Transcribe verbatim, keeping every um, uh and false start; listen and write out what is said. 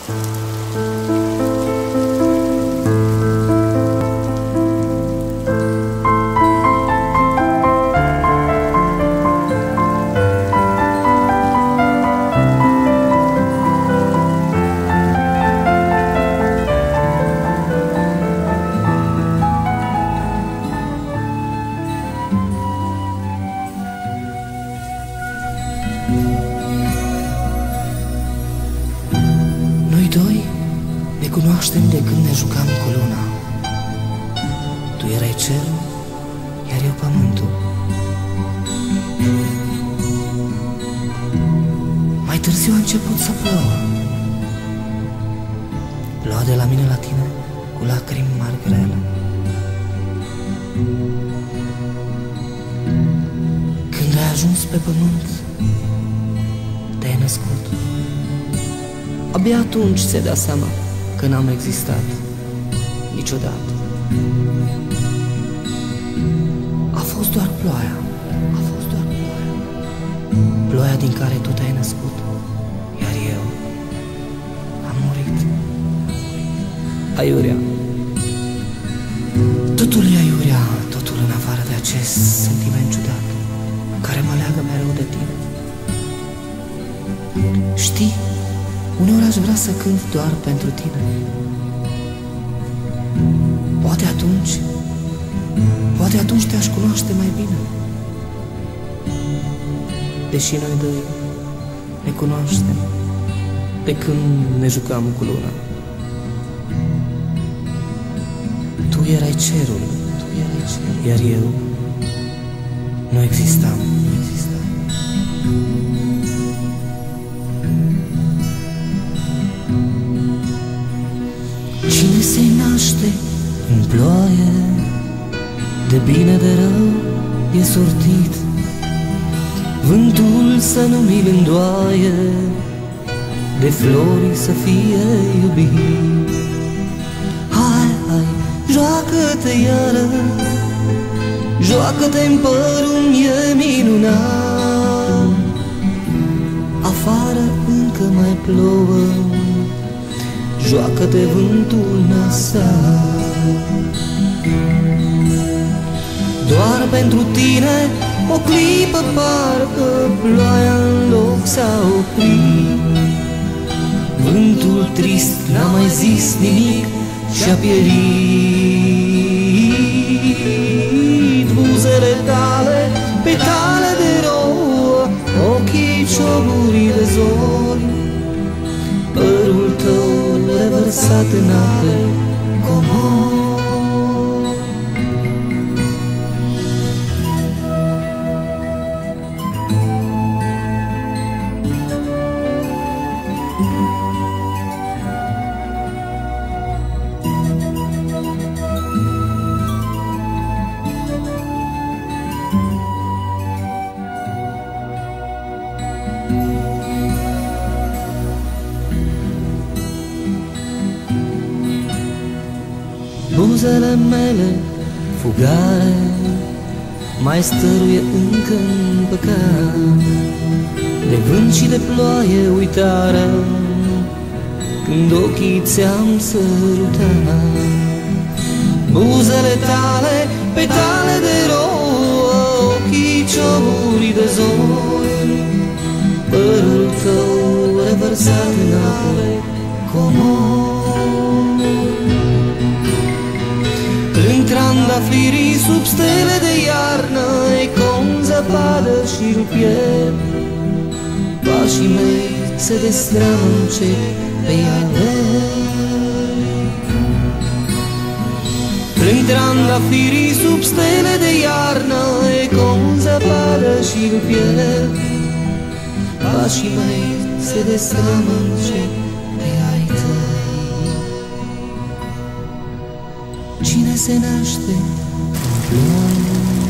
Noi doi ne cunoaștem de când ne jucam cu luna. Tu erai cerul, iar eu pământul. Mai târziu a început să plouă. Ploua de la mine la tine cu lacrimi mari grele. Când ai ajuns pe pământ, te-ai născut. Abia atunci ți-ai dat seama că n-am existat niciodată. A fost doar ploaia, a fost doar ploaia, ploaia din care tu te-ai născut, iar eu am murit. Aiurea, totul e aiurea, totul în afară de acest sentiment ciudat care mă leagă mereu de tine. Știi, uneori aș vrea să cânt doar pentru tine. Poate atunci, poate atunci te-aș cunoaște mai bine. Deși noi doi ne cunoaștem de când ne jucam cu luna. Tu erai cerul, tu erai cerul, iar eu nu existam, nu existam. Cine se naște în ploaie, de bine de rău e sortit. Vântul să nu mi-l îndoaie, de flori să fie iubit. Hai, hai, joacă-te iară, joacă-te-n părul, e minunat. Afară încă mai plouă, joacă-te vântul nasal. Doar pentru tine o clipă parcă ploaia în loc s-a oprit. Vântul trist n-a mai zis nimic și-a pierit. Buzele tale, petale de rouă, ochii cioburi de zori, părul tău revărsat în ape comori. Buzele mele fugare mai stăruie încă în păcat, de vânt și de ploaie uitarea, când ochii ți-am sărutat. Buzele tale, petale de rouă, ochii cioburi de zori, părul tău revărsat în ape comori. Când trandafirii sub stele de iarnă ecou în zăpadă și în piept, pașii mei se destramă încet pe iarnă. Când trandafirii sub stele de iarnă ecou în zăpadă și în piept, pașii mei se destramă încet pe ai tăi. Cine se naște în ploaie,